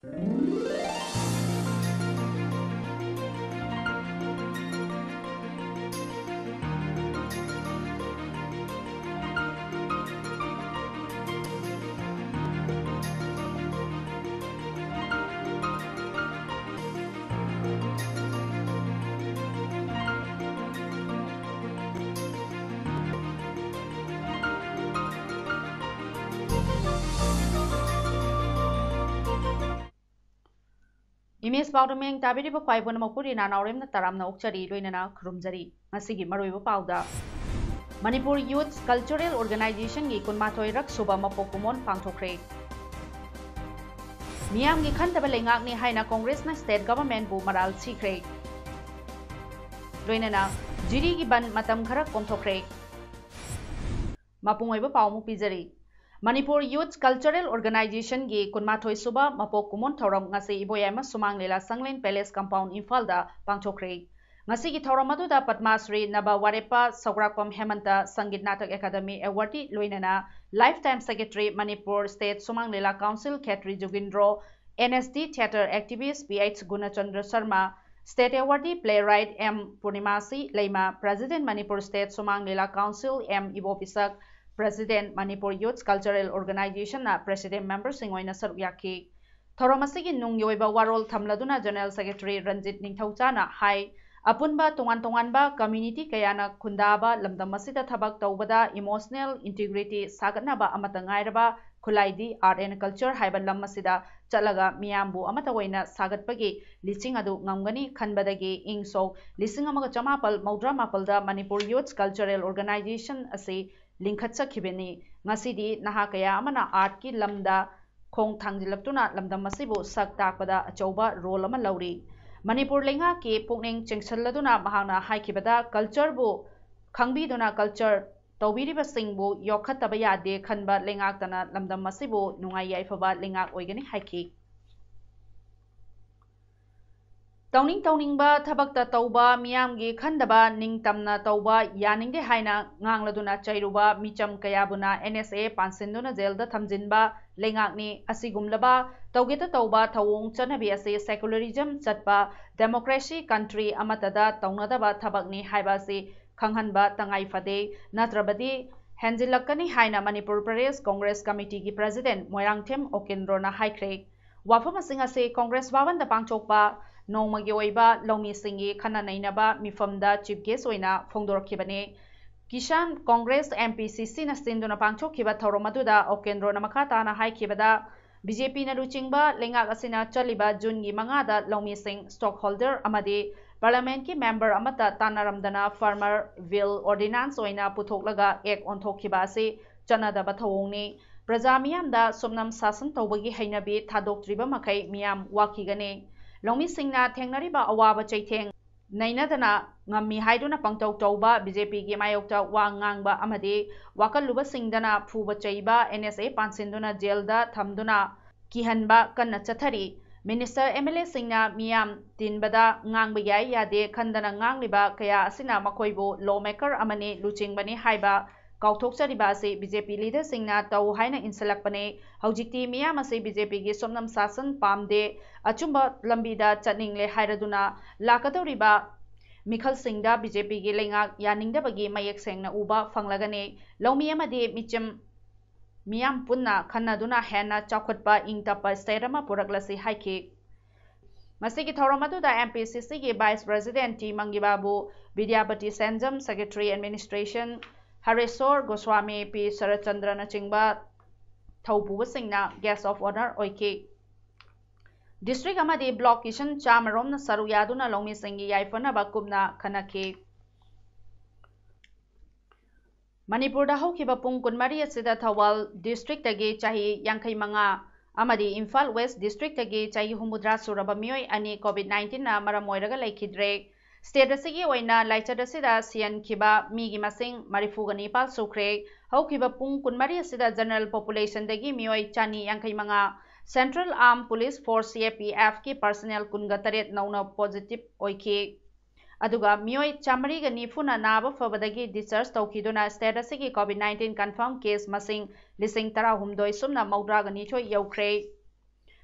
Image Paodam tabiriba Paibon Manipuri Naorem Taram Nokchari Reena Krumjari Masigi Maruiba Pauda Manipuri Youth Cultural Organization gi Kunmatoirak Suba Mapokumon Pangtokre Miam gi Kantaba Lengak ni Haina Congress na State Government bu Maral Sikre Reena Jiri gi Ban Matam Khara Komtokre Mapungoiba Paumu Pizari Manipur Youth Cultural Organization gi Kunmathoi Suba Mapok Kumon Thoram ngasi iboyama Sumang Lela Sanglen Palace Compound Imphal da pangthokre ngasi gi thoram adu da Padmasri Naba Warepa Sograkpam Hemanta Sangit Natak Academy Awardee Loinana Lifetime Secretary Manipur State Sumang Lela Council Khetri Jogindro NSD Theatre Activist PH Gunachandra Sharma State Awardee Playwright M Purnimasi Leima President Manipur State Sumang Lela Council M Ibopisak President Manipur Youth Cultural Organization na President Member Singoina Sarukyaki. Thoramasigi nung yoiba warol thamladuna General Secretary Ranjit Ningthauchana hai apunba tongan-tonganba community kayana khundaba lamdamasida thabak tawbada emotional integrity sagatnaba amata ngairaba khulaidi art and culture haiba lammasida chalaga miyambu amata waina sagatpagi licing adu ngamgani khanbadagi ingso licing amaga chamapal maudra mapalda Manipur Youth Cultural Organization ase Linkhatsa Kibeni, Ngasidi, Nahakaya, Amana Art Ki Lamda, Kong Tangilaktuna, Lamda Masibu, Sak Takpada, Achoba, Rolama Lauri. Manipur Linga Ki, Pukning, Chingsaladuna, Mahana, Haikibada, Culture Bu, Kangbi Duna Culture, Tobiriba Singbu, Yokatabaya de Kanba Lingaktana, Lamda Masibu, Nungaya Faba, Lingak Oigani Haiki. Tauning ba thabakta tauba miyamgi khandaba ningtamna tauba yaningde haina ngangladuna chairuba micham kayabuna NSA pansinduna jailda thamjinba lengakni asigumlaba taugeta tauba thawong chanabi ase secularism chatpa democracy country amatada taunadaba thabakni haiba se khanghanba tangai fade natrabadi henjilakani haina Manipur Pradesh Congress Committee ki President Moirangthem Okendrona haikre wafama singa se Congress bawanda pangchokpa Nongmagi oiba Lomi Singi Khana Nainaba Mifamda Chief Guest oina Phongdorkhibane Kishan Congress MPCC na sinduna pangthokhiba thoromaduda Okendro namakata na haikibada BJP na ruchingba lengak asina chaliba June gi mangada Lomi Singh stockholder amadi parliament ki member amata tanaramdana farmer bill ordinance oina puthoklaga ek onthokhiba ase chanadaba thawongni praja miyamda somnam sasan tawbagi hainabi thadoktriba makai miyam wakigane Lomi Singna Tengnariba Awaba Chaiteng Nainadana Ngami Haiduna Pangtau Tauba BJP gi Mayokta Wangangba Amade Wakaluba Singdana Phuba Chaiba NSA Pansinduna Jailda Thamduna Kihanba Kanna Chathari Minister MLA Singna Miyam Tinbada Ngangba Yai Yade Khandana Ngangliba Kaya Asina Makoibo Lawmaker Amane Luchingbani Haiba Kauthokchariba ase BJP leader Singna Tau Haina Insalakpane Haujikti Miyam ase BJP gi Somnam Sasan Pamde Achumba Lambida Chaningle Hairaduna Lakadoriba Mikhal Singda BJP gi Lengak Yaningdabagi Mayek Sengna Uba Fanglagane Lomi amade Micham Miyam Punna Khanaduna Hena Chakhotpa Ingtapa Stairama Puraklasi Haike Masigi Thoramatuda MPCC gi Vice President T Mangibabu Vidyapati Sanjam Secretary Administration Haresor Goswami P. Sarachandra Nachingba Thaupuba Singna Guest of Honor Oike District Amadi Block Kishan Chamarom na Saruyaduna Lomi Singi Yaifana Bakubna Kanake Manipur da Hokiba Pung Kunmari Sida Thawal District Agi Chahi Yankai Manga Amadi Imphal West District Agi Chahi Humudra Surabamioi Ani COVID-19 na Maramoiraga Laikidre State asigi oina laichad asida sian kiba migi masing marifuga nipal sukre hau kiba pung kunmari asida general population dagi mioi chani yangkai manga Central Armed Police Force CAPF ki personnel kunga taret nauna positive oike aduga mioi chamari ga nifuna naba fabadagi discharge tawkiduna state asigi COVID-19 confirmed case masing lising tara humdoi sumna maudra ga nithoi yaukre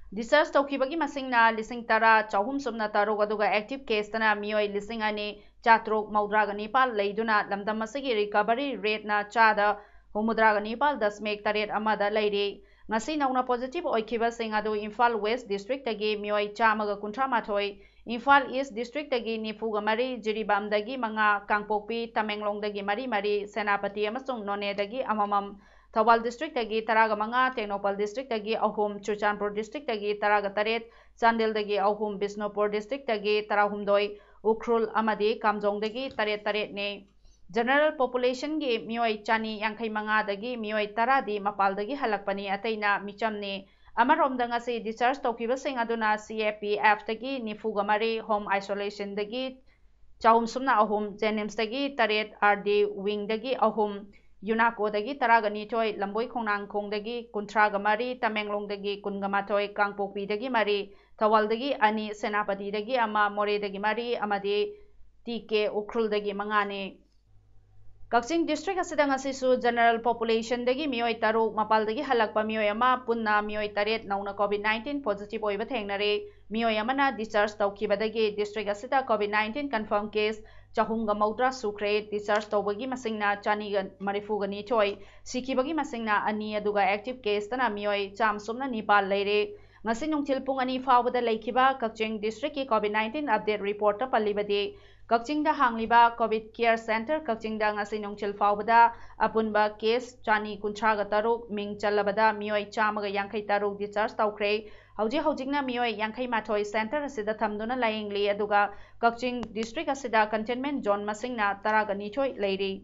Discharge taukhibagi masingna lising tara chahum subna taruk aduga active case tana mioi lising ani chatruk maudraga nipal leiduna lamdam masigi recovery rate na chada humudraga nipal dasmek taret amada leiri ngasi nauna positive oikhiba sing adu Imphal West district tagi mioi chamaga kuntra mathoi Imphal East district tagi nifuga mari Jiribam dagi manga Kangpokpi Tamenglong dagi mari Senapati amasung None dagi amamam Thawal district tagi taraga manga Teknopal district tagi ahum Churchanpur district tagi taraga taret Chandel dagi ahum Bisnupur district tagi tarahumdoi Ukhrul amadi Kamjong dagi taret ne General population gi mioi chani yangkhai manga dagi mioi taradi mapal dagi halakpani ataina michamne amaromda ngasi discharge taukiba sing aduna CAPF tagi nifuga mari home isolation dagi chahum sumna ahum Jenims dagi taret RD wing dagi ahum Yunako dagi taragani toy lamboi khongnang khongdagi kuntraga mari Tamenglong dagi kungama toy Kangpokpi dagi mari Thawal dagi ani Senapati dagi ama More dagi mari amadi TK Ukhrul dagi mangane Kakching district asida ngasisu general population dagi mioi taruk mapal dagi halakpa mioi ama punna mioi taret nauna COVID-19 positive oiba thengnare mioi amana discharge taukhibadagi district asida COVID-19 confirm case chahumga maudra sukre discharge tawbagi masingna chaniga marifugani choi sikibagi masingna ani aduga active case tana mioi cham sumna nipal leire ngasi nungthil pung ani fawada laikhiba Kakching district ki COVID-19 update report ta pallibadi Kakching da hangliba COVID care center Kakching da ngasi nongchil fawbada apunba case chani kuntraga taruk ming chalabada mioi chamaga yangkhai taruk discharge tawkre hojikna mioi yangkhai mathoi center asida thamduna layingli aduga Kakching district asida containment zone masingna taraga nichoi leiri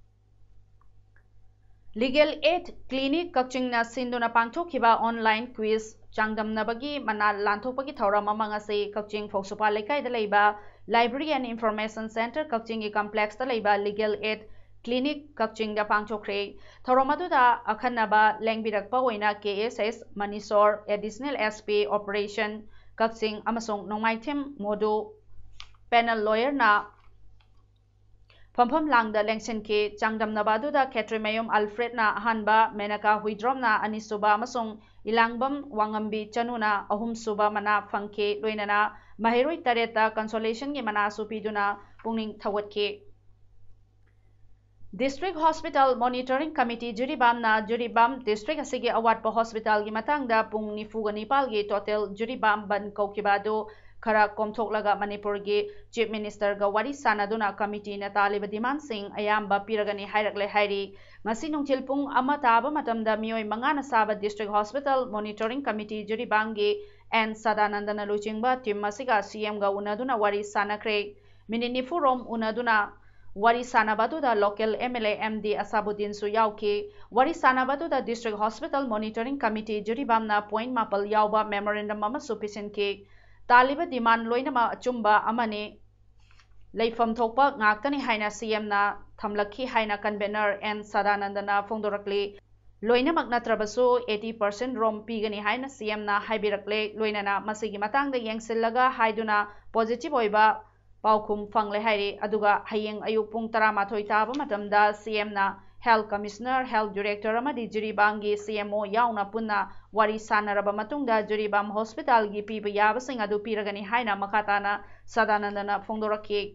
Legal Aid Clinic Kakching na sinduna pangthokhiba online quiz changdamnabagi manal lanthokpagi thauram ama ngasi Kakching Phoksupa Lekai da leiba Library and Information Center Kakching gi complex da leiba Legal Aid Clinic Kakching da pangthokre thauramadu da akhanaba lengbirakpa oina KSS Manisor Additional SP Operation Kakching amasong Nongmaithim Modu Panel Lawyer na Pampham langda lengsen ke changdam nabadu da Ketrimayum Alfred na hanba Menaka Huidrom na Anisuba amasong Ilangbam Wangambi Chanuna ahum suba mana fangke loinana Mahiroi tareta consolation gi mana supiduna pungning thawatke District Hospital Monitoring Committee Jiribam na Jiribam District asigi awatpa hospital gi matangda pung nifuga nipal gi total Jiribam ban kaukibado khara komthoklaga Manipur gi Chief Minister ga wari sanaduna committee na taliba demand sing ayamba piragani hairakle hairi ngasi nungthil pung ama taba matamda mioi mangana saba District Hospital Monitoring Committee Jiribam gi N Sadanandana luchingba team masiga CM ga unaduna wari sanakre minini furom unaduna wari sanabadu da local MLA MD Asabuddin su yauki wari sanabadu da District Hospital Monitoring Committee Jiribam na point mapal yauba memorandum ama sufficient ke taliba demand loinama achumba amane leifam thokpa ngaktani haina CM na thamlakhi haina convener N Sadanandana phongdorakli loinamak natrabasu 80% rom pigani haina CM na haibirakle loinana masigi matangda yengsillaga haiduna positive oiba paukhum fangle hairi aduga hayeng ayuk pung 12 taba matamda CM na Health Commissioner Health Director amadi Jiribangi CMO yauna punna wari sanaraba matungda Jiribam Hospital gi piba yabasing adu piragani haina makatana Sadanandana phongdorakki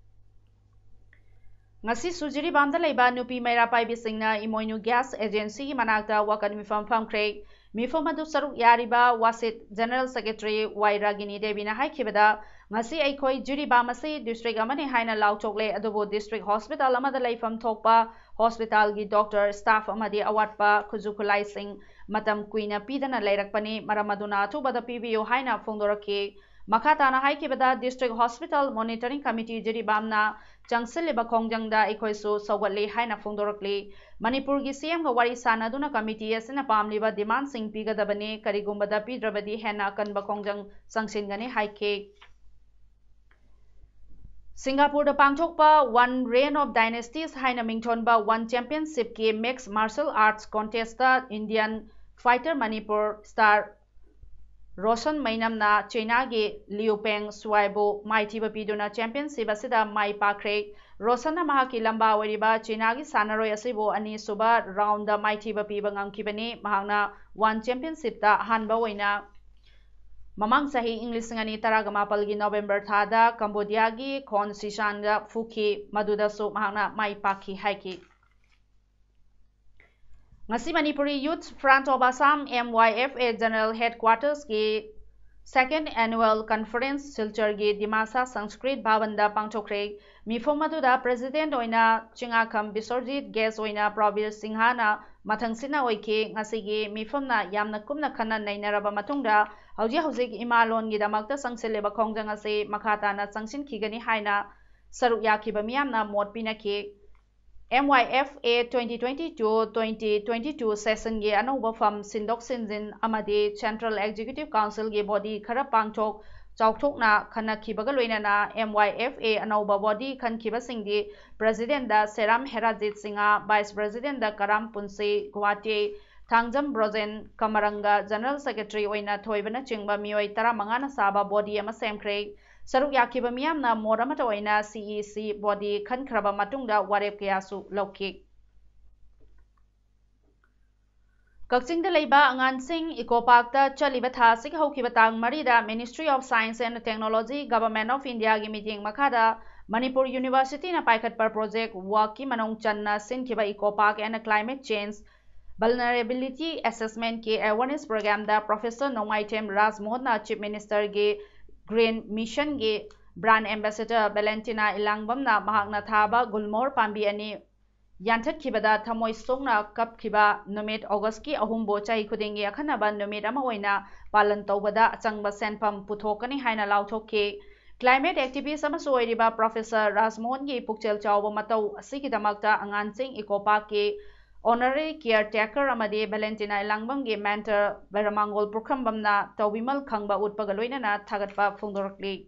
ngasi Jiribam da leiba nupi maira paibisingna Imoinu Gas Agency manakta wakan mifam famkre mifam adu saruk yariba Wasit General Secretary Wairagini Devina haikibada ngasi aikoi Jiribam asi district amani haina lauchokle adubo district hospital amada leifam thokpa hospital gi doctor staff amadi awatpa khujukhulai sing matam kuina pidana leirakpani maramaduna thubada pibiyo haina phongdoraki makhatana haikibada district hospital monitoring committee Jiribam na changsilliba khongjangda ikoisu sawgatli haina phongdorakli Manipur gi CM ga wari sanaduna committee asina pamliba demand sing pigadabani karigumbada pidrabadi hena kanba khongjang sangsingani haike Singapore da pangthokpa One Reign of Dynasties haina mingthonba One Championship ki Mixed Martial Arts Contest da Indian Fighter Manipur Star Roshan Mainamna China gi Liupeng Suaibo Maithiba piduna Championship asida mai pakre Rosana mahaki lamba wariba China gi sanaroi asibo ani suba round da Maithiba piba ngamkibani mahangna One Championship da hanba waina Mamang sahi English ngani taraga mapalgi November thada Cambodia gi Khon Sisanga fuki maduda su mahakna mai paki haiki. Ngasi Manipuri Youth Front of Assam MYFA General Headquarters ki Second Annual Conference Silchar gi Dimasa Sanskrit Bhavanda pangchokre mifom aduda President oina Chingakam Bisorjit guest oina Pravir Singhana mathangsina oike ngasi gi mifomna yamna kumna khana nainaraba matungda hauji imalon gi damakta sangsileba khongjang ase makhata na sangsin khigani haina saruk yakiba miyamna mot pinaki MYFA 2022-2022 session ge anouba fam sindok sinjin amadi Central Executive Council ge body khara pangthok chauthokna khanakibaga loinana MYFA anouba body khankiba singdi President da Seram Herajit Singha Vice President da Karam Punse Guwahati Thangjam Brojen Kamaranga General Secretary oina thoibana chingba mioi 15 na saba body ama semkhre Saruk yakiba miyamna moramata oina CEC body khankraba matungda warep kayasu lauki. Kakchingda leiba angansing Ecoparkta chaliba thasik haukiba tang marida Ministry of Science and Technology Government of India gi meeting makada Manipur University na paikhatpar project waki manong channa sinkiba Ecopark and Climate Change Vulnerability Assessment ke awareness program da Professor Nomaitem Raj Mohan Chief Minister ge Green Mission ge Brand Ambassador Valentina Ilangbamna mahakna thaba gulmor pambi ani yanthakibada thamoi songna kapkiba numit August ki ahumbo chai khudingi akhanaba numit ama oina palan tawbada achangba senpham puthokani haina lauthokki Climate activist amasu oiriba Professor Rasmon gi pukchel chawba matau asigi damakta angansing Ecopark ki Honorary Caretaker amadi Valentina Ilangbam gi mentor Veramangol Pukrambamna Tawbimal khangba utpaga loinana thagatpa phongdorakli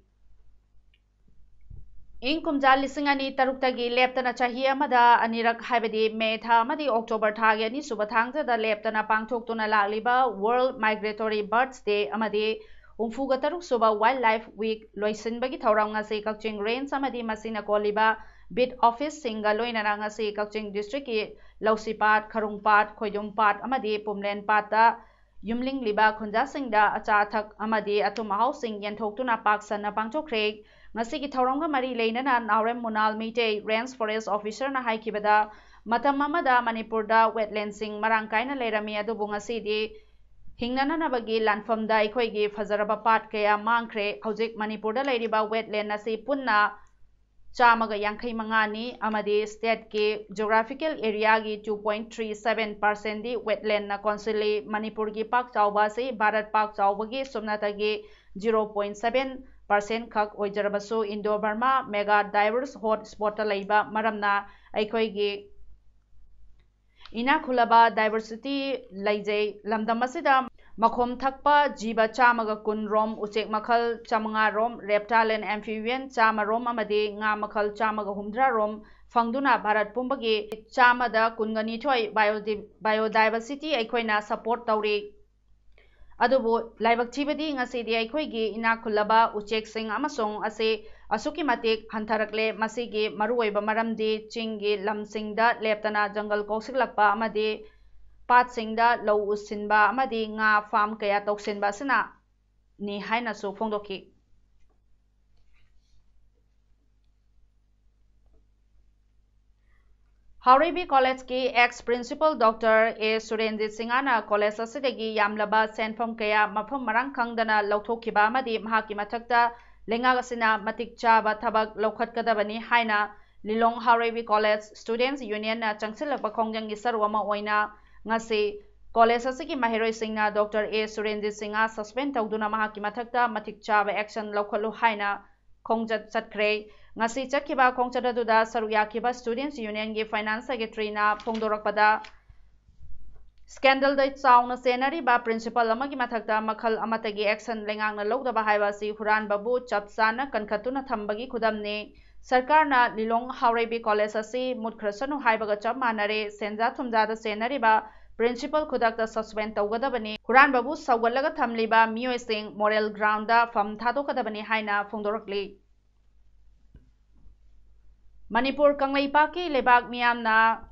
ing kumjal lisingani taruktagi leptana chahi amada anirak haibadi May tha amadi October tha gi ani suba thangja da leptana pangthoktuna lakliba World Migratory Birds Day amadi umfuga taruk suba Wildlife Week loisinbagi thorang ngasi Kakching Range amadi masina koliba Bid Office singa loinana ngasi Kakching District ki Lausipat, Kharungpat, Khoidumpat amadi Pumlen Pata Yumling liba khunja singda achathak amadi atumahau sing yanthokuna paksana pangchokre ngasi ki thorongga mari leinana Naorem Munal Mite Range Forest Officer na haikibada matam amada Manipurda wetland sing marangkaina lerami adubu ngasi di hingnana nabagi lanfamda ikhoigi fazaraba pat kaya mangkhre hojik Manipurda leiriba wetland nasi punna Chamaga Yankai Mangani amadi state ke geographical area gi 2.37% di wetland na consili Manipur gi pak chawba se Bharat pak chawba gi somnata gi 0.7% khak oijarabasu Indo-Burma mega diverse hotspot laiba maramna aikoi gi ina khulaba diversity laijai lamdam asida Makhom thakpa jiba chamaga kun rom uchek makhal chamanga rom reptile and amphibian chama rom amadi nga makhal chamaga humdra rom fangduna Bharat pumbagi chamada kungani thoi biodiversity aikhoina support tawri adubu laibak chibadi ngasidi aikhoigi ina khulaba uchek sing amasong ase asuki matik hantarakle masigi maruoiba maramdi chingi lamsingda leptana jungle koksiklakpa amadi Patsingda low usinba amadi nga farm kaya toksinba sina ni haina su phongdoki Howrey College ki ex principal Dr. A Surenjit Singhana college asidagi yamlaba senfam kaya mafam marang khangdana lauthokkiba amadi mahaki mathakta lengagasina matik chaba thabak lokhatkadabani haina Lilong Howrey College Students Union na changsilakpa khongjang isaru ama oina ngasi college asigi mahiroi singna Dr. A Surenjit Singha suspend tawduna mahaki mathakta matik chaba action lokhalu haina khongjat chatkre ngasi chakhiba khongchadaduda saruyakiba Students Union gi Finance Secretary na phongdorakpada scandal dai chauna senari ba principal amagi mathakta makhal amatagi action lengangna logdaba haiba si huran babu chapsana kankhatuna thambagi khudamne Sarkarna Lilong Howrey College asi mutkrasanu haibaga chap manare senja thumjada senariba principal khudakta suspend tawgadabani Huran babu sawgallaga thamliba miyoi sing moral ground da fam thadokadabani haina phongdorakli Manipur Kanglaipa ki lebak miyamna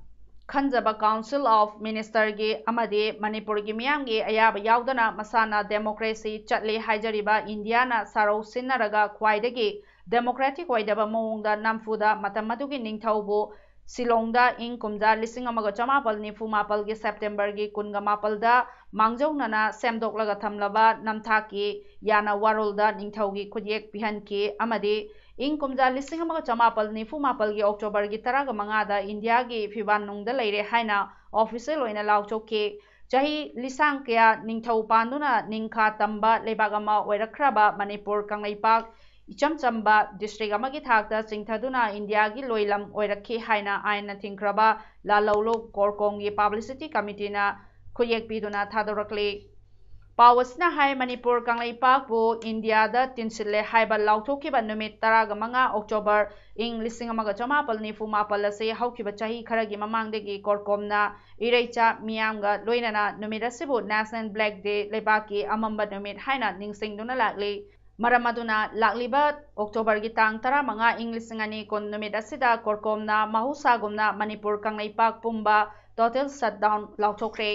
खंजबा council of minister की अमदे मणिपुर की मियाम की अयाब याउदना मसाना democracy चटले हाइजरिबा India ना सारो सिन्नरगा ख्वाइदगी democratic ओइदबा मओंगदा नमफुदा मतम मदुगी निंगथौबु सिलोंगदा इंग कुमजा लिसिंग अमगा चमापल निफु मापल की सेप्टेम्बर की कुनगा मापलदा मांगजौनना सेमदोकलगा थमलबा नमथाकी याना वारोलदा निंगथौगी खुजेक पिहनकी अमदे इंग कुमजा लिसिंग अमगा चमापल निफु मापल की अक्टोबर की तरग मंगादा इंडिया की फिबान नुंगदा लेरे हाइना ऑफिशियल ओइना लाउचोके चाही लिसांग कया निंगथौ पांदुना निंखा तंबा लेबागमा ओइरखराबा मणिपुर कंगलैपाक इचम चंबा डिस्ट्रिक्ट अमगी थाकता चिंथदुना इंडिया की लोइलम ओइरखी हाइना आइना थिंख्रबा लालौलो कोरकोंग की पब्लिसिटी कमिटीना खुयेक पीदुना थादोरकले पावसना हाय मणिपुर कंगलैपाकबु इंडिया दा तिनसिले हाइबा लाउथोकिबा नुमित 15 अक्टोबर इंग लिसिंग अमगा चमापल निफु मापल असे हौकिबा चाही खरगी ममांगदगी कोरकोमना इरेचा मियामगा लोइनना नुमित असिबु नेशनल ब्लैक डे लेबाकी अमंबा नुमित हाइना निंगसिंगदुना लागले मरमदुना लाक्लिबा अक्टोबर की तांग 15 इंग लिसिंग अनि कोन नुमित असिदा कोरकोमना माहुसागुमना मणिपुर कंगलैपाक पुंबा टोटल शटडाउन लाउथोक्रे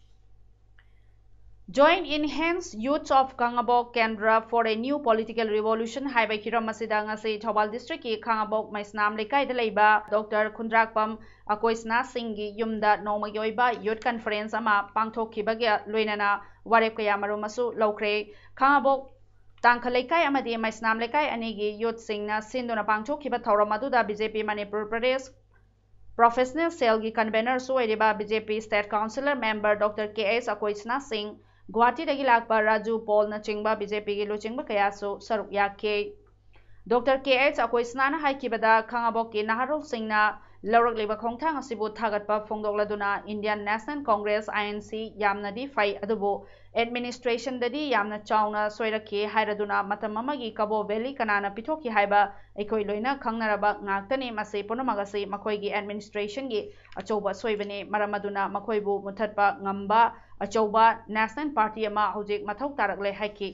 Join Enhance Youths of Kangabok Kendra for a New Political Revolution Haiba Hiram Masida ngasi Thobal District ki Kangabok Maisnam Lekai da leiba Dr. Khundrakpam Akoisna Singh gi yumda noma gi oiba youth conference ama pangthokkhibagi loinana warep kaya marum asu lawkhre Kangabok Tangkha Lekai amadi Maisnam Lekai ani gi youth singna sinduna pangthokhiba thoram aduda BJP Manipur Pradesh Professional Cell gi convener su oiriba BJP State Councillor Member Dr. KS Akoisna Singh Guwahati दगी लाकपा Raju Paul न चिंगबा BJP की लुचिंगबा कयासु सरुक याके doctor KH अकोइसनाना हाइकिबदा खंगाबोक की नहरुल सिंहना लौरकलिबा खोंगथांग असिबु थागतपा फोंगदोकलदुना इंडियन नेशनल कांग्रेस आईएनसी यामनदी फाइ अदुबो एडमिनिस्ट्रेशन ददी यामना चाउना सोइरखे हाइरदुना मतम अमगी कबो वैली कनाना पिथोकी हाइबा एखोइ लोइना खंगनरबा ngakतनी मसे पुनमगसे मखोइगी एडमिनिस्ट्रेशन की अचौबा सोइबने मरमदुना मखोइबु मुथतपा ngamba अचौबा नेशनल पार्टी अमा हौजिक मथौ तारकले हाइकी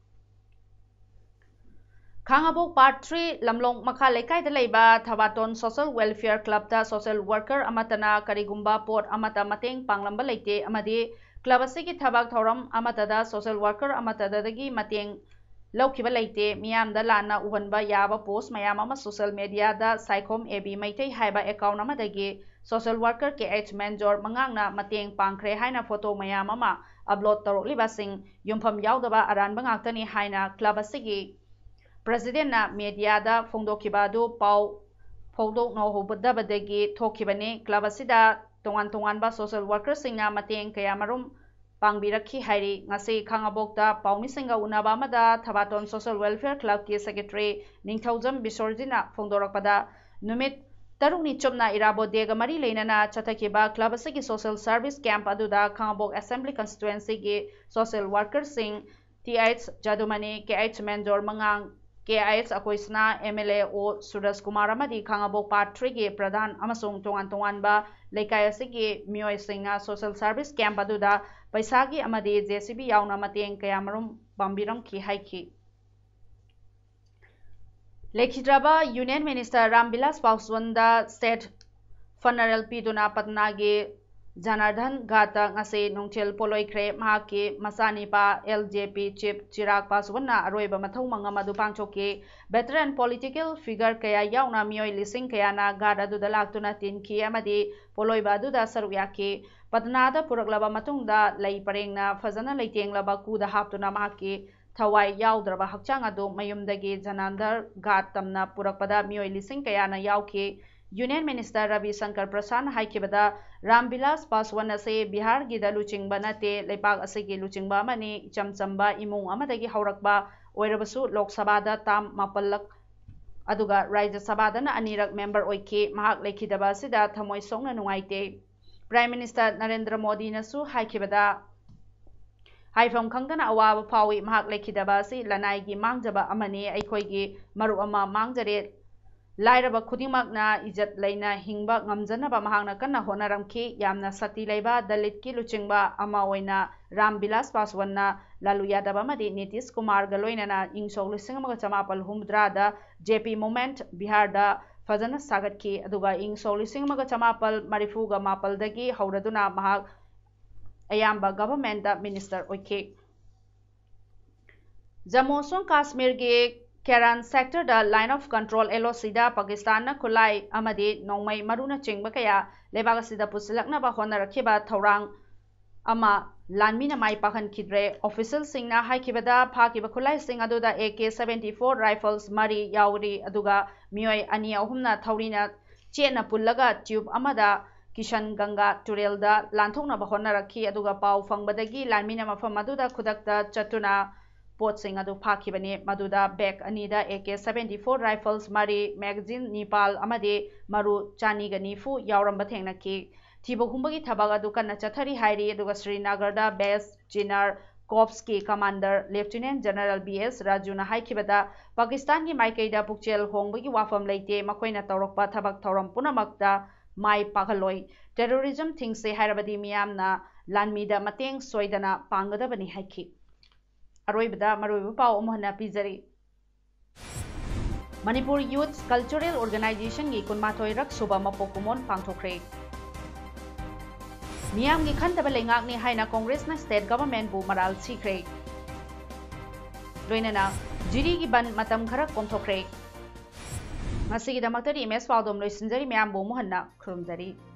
खांगाबोक पार्ट 3 लमलोंग मखा लेकाय दलैबा थबाटोन सोशल वेलफेयर क्लब दा सोशल वर्कर अमतना करिगुम्बा पोट अमता मतेंग पांगलंबा लेते अमदि क्लब असिगी थबाक थौरम अमतदा सोशल वर्कर अमतदगी मतेंग लौखिबा लेते मियामदा लाना उहनबा याबा पोस्ट मयाम अमा सोशल मीडिया दा साइकोम एबी मैतै हाइबा अकाउंट अमदगी social worker K H Menjor मंगांगना मतेंग पांखरे हाइना फोटो मयाम अमा अपलोड तौरलिबासिंग युमफम यावदबा अरानबा ngakतनी हाइना क्लब असिगी प्रेसिडेंट ना मीडिया दा फोंदोखिबादु पाउ फोदोक नौहोबदबदगी थोखिबने क्लब असिदा तोंगान तोंगानबा सोशल वर्कर सिंगना मतेंग कयामरुम पांगबिरखी हाइरी ngasi खंगाबोकता पाउमिसिंगा उनाबा मदा थबाटोन सोशल वेलफेयर क्लब की सेक्रेटरी निंगथौजम बिसोरजिना फोंदोरकपदा नुमित तरुनी चुमना इराबो देगा मरी लेनना चथकिबा क्लब असिगी सोशल सर्विस कैंप अदुदा खंगाबोक असेंबली कंस्टिट्युएंसी की सोशल वर्कर सिंग TH Jadumani KH Menjor Mangang KH Akoisna MLA O Suraj Kumar अमदी खंगाबोक पार्ट 3 की प्रधान अमसोंग तोंगान तोंगानबा लेकाय असिगी मियोय सिंगा सोशल सर्विस कैंप अदुदा पैसागी अमदी जेसीबी यावना मतेंग कयामरुम पांबिरम की हाइकी लेखिद्रबा यूनियन मिनिस्टर रामविलास पासवानदा स्टेट फनरल पीदुना पटनागी जनार्दन घाटा ngase nongchel poloikre mahaki masanipa LJP chief Chirag Paswana aroiba mathau mangamadu pangchoke veteran political figure kaya yauna mioi lising kaya na gada du dalaktuna tinki amadi poloiba du da saruyake patnada puraklaba matungda lei parengna fazana leitenglaba kuda haptuna mahaki thawai yaudrba hakchang adu mayumdagi janandar ghat tamna purakpada mioi lising kaya na yauke union minister Ravi Shankar Prasad हाइकिबदा रामविलास पासवान असे बिहार की लुचिंगबा नते लेपाक असेगी लुचिंगबा money चमचंबा इमुंग अमदगी हौरकबा ओइरबसु लोकसभादा ताम मापलक अदुगा राज्य सभादना अनिरक member ओइके महाक लेखिदबा सिदा थमोय सोंगना नुंगाइते प्राइम मिनिस्टर नरेंद्र मोदी नसु हाइकिबदा हाइफम खंगना अवाब फावी महाक लेखिदबा सि लनाइगी मांगजबा अमने अइखोइगी मरु अमा मांगजरे लाइरबा खुदिमकना इज्जत लेना हिंगबा ngamjanaba mahangna kanna honaramki yamna sati leiba dalit ki luchingba ama oina Ramvilas Paswanna lalu yadaba madi Nitish Kumar galoinana ingso lisingamaga chamapal humdra da JP Moment Bihar da ꯐꯖꯅ ꯁꯥꯒꯠꯈꯤ ꯑꯗꯨꯒ ꯏꯪ ꯁꯣꯛ 1994 ꯗꯒꯤ ꯍꯧꯔꯗꯨꯅ ꯃꯍꯥꯛ ꯑꯌꯥꯝꯕ ꯒꯚꯔꯟꯃꯦꯟꯇ ꯃꯤꯅꯤꯁꯇꯔ ꯑꯣꯏꯈꯤ जम्मू और कश्मीर के Keran sector दा लाइन ऑफ कंट्रोल LOC दा पाकिस्तान ना खुलाई अमदि नोंमै मरुना चिंगबा कया लेबाग असिदा पुसलकनबा होनरखिबा थौरांग अमा लानमीना माई पाखनखिद्रे ऑफिशियल सिंगना हाइखिबदा फाकिबा खुलाई सिंग अदुदा AK-74 राइफल्स मरी यावरी अदुगा मियोय अनि अहुमना थौरीना चेना पुल्लगा ट्यूब अमदा किशन गंगा टुरेलदा लांथोकनबा होनरखि अदुगा पाउ फंगबदगी लानमीना मफम अदुदा खुदकता चतुना पोटसिंग अदु फाखिबने मदुदा बैग अनीदा AK-74 राइफल्स मरी मैगजीन निपाल अमदे मरु चानीगा निफु यावरंबा थेंगनखि थिबहुंबगी थबग अदु कन्ना चथरी हाइरी अदुगा श्रीनगरदा बेस जिनर कॉप्स के कमांडर लेफ्टिनेंट जनरल BS राजूना हाइखिबदा पाकिस्तान की माइकैदा पुक्चेल होंबगी वाफम लेते मखोइना तौरकपा थबक थौरम पुनमक्ता माई पाखलोय टेररिज्म थिंगसे हाइरबदी मियामना लानमीदा मतेंग सोइदना पांगदबनी हाइखि अरोइबदा मरोइबा पाउ अमहना पिजरी मणिपुर यूथ कल्चरल ऑर्गेनाइजेशन की 12 रक सुबा मपोकुमोन पांगथोख्रे मियाम की खंतबा लेंगाकनी हाइना कांग्रेस ना स्टेट गवर्नमेंट बु मराल सिख्रे लोइनना जिरी की बन मतम खरा कोमथोख्रे मसिगिदमक्तरी MS पाउदम लोइसिनजरी मियाम बु मोहन्ना खुरुमजरी।